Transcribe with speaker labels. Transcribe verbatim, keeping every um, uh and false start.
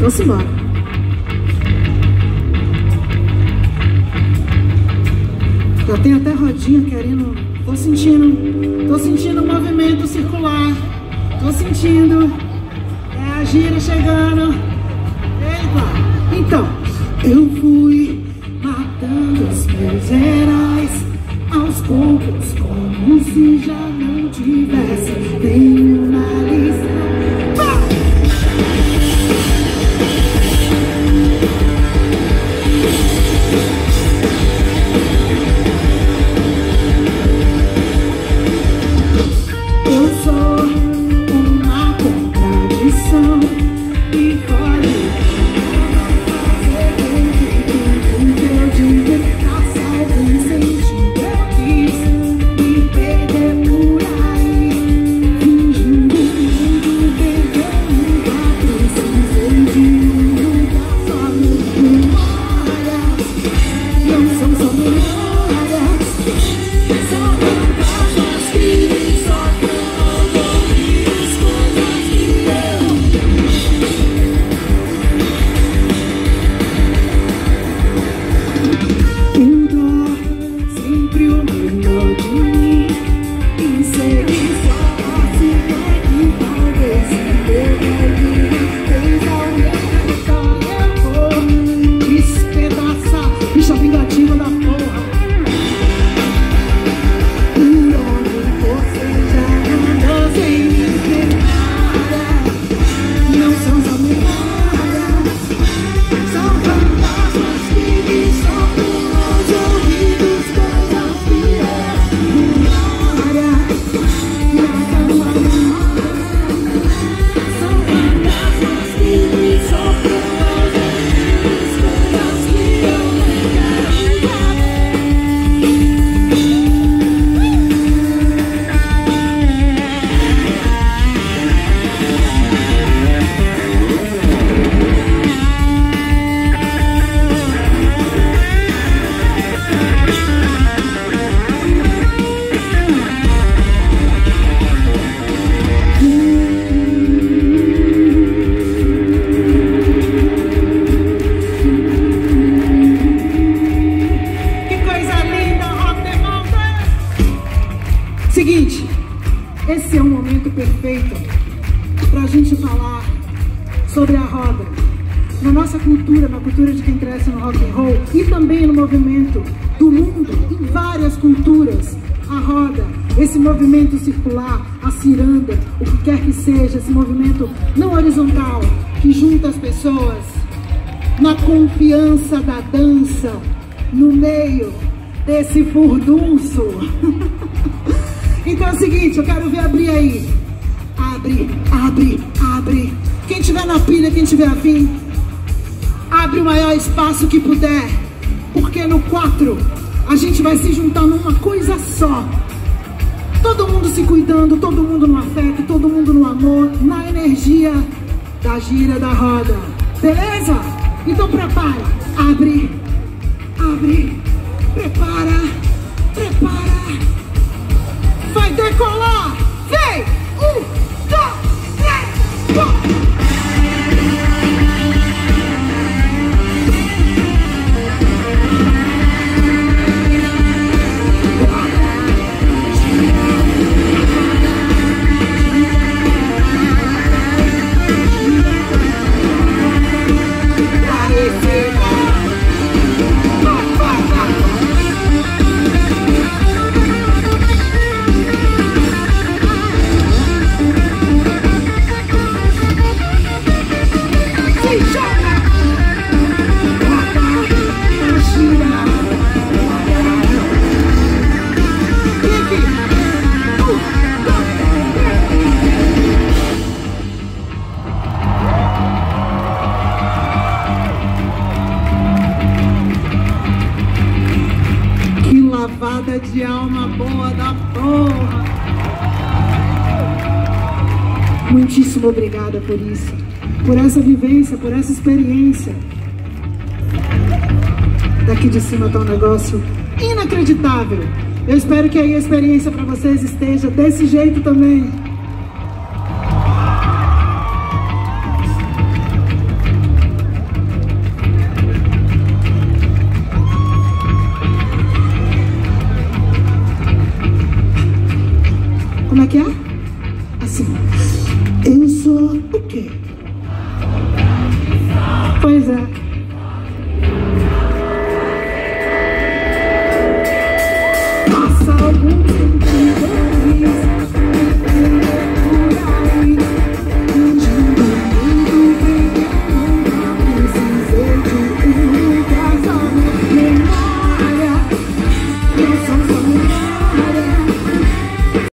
Speaker 1: Então simbora. Já tem até rodinha querendo. Tô sentindo. Tô sentindo o movimento circular. Tô sentindo. É a gira chegando. Eita. Então, eu fui matando os meus heróis aos poucos, como se já não tivesse nenhuma lição. Seguinte, esse é um momento perfeito para a gente falar sobre a roda. Na nossa cultura, na cultura de quem cresce no rock and roll e também no movimento do mundo, em várias culturas, a roda, esse movimento circular, a ciranda, o que quer que seja, esse movimento não horizontal que junta as pessoas na confiança da dança, no meio desse furdunço. Então é o seguinte, eu quero ver abrir aí. Abre, abre, abre. Quem tiver na pilha, quem tiver afim, abre o maior espaço que puder. Porque no quatro a gente vai se juntar numa coisa só. Todo mundo se cuidando, todo mundo no afeto, todo mundo no amor, na energia da gira da roda. Beleza? Então prepara. Abre, abre, prepara, prepara. Vai decolar! Vem! Um, dois, três, quatro! Lavada de alma boa da porra. Muitíssimo obrigada por isso, por essa vivência, por essa experiência. Daqui de cima tá um negócio inacreditável. Eu espero que aí a experiência para vocês esteja desse jeito também. Como é que é? Assim. Eu sou o quê? Pois é. Passa algum tempo.